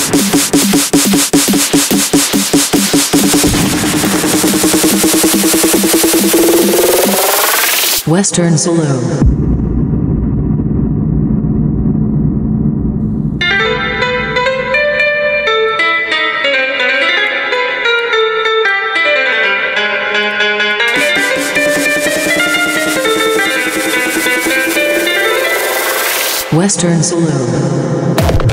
Western Saloon. Western Saloon.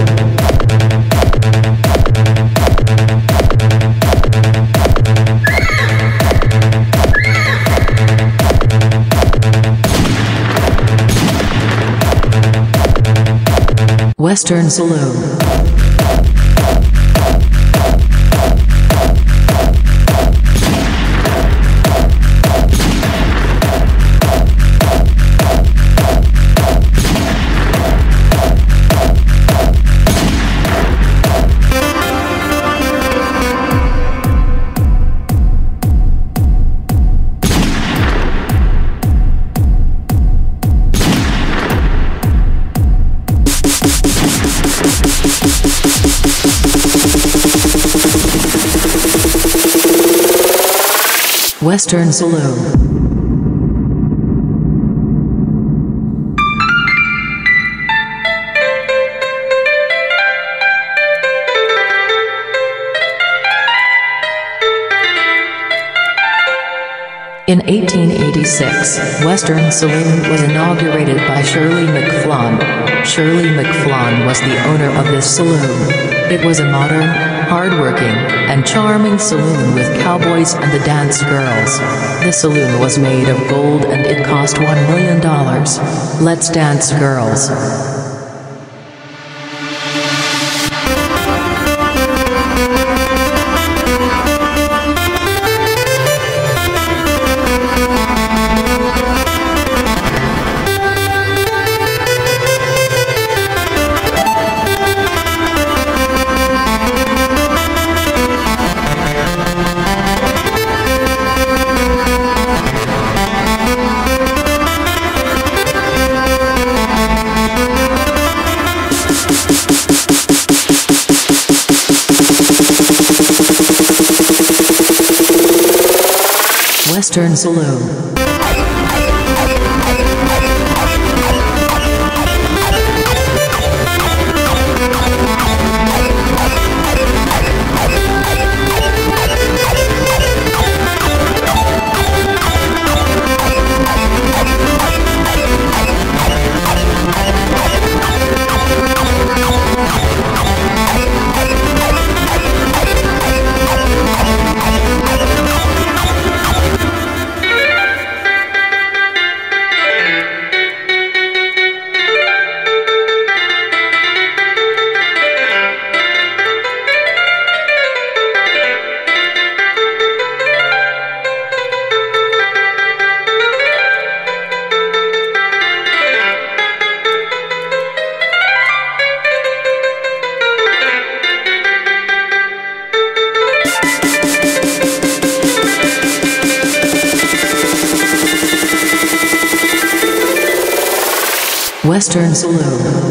Western Saloon. Western Saloon. In 1886, Western Saloon was inaugurated by Shirley McFlon. Shirley McFlon was the owner of this saloon. It was a modern, hard-working, and charming saloon with cowboys and the dance girls. The saloon was made of gold and it cost $1 million. Let's dance, girls. Western Saloon. Western Saloon.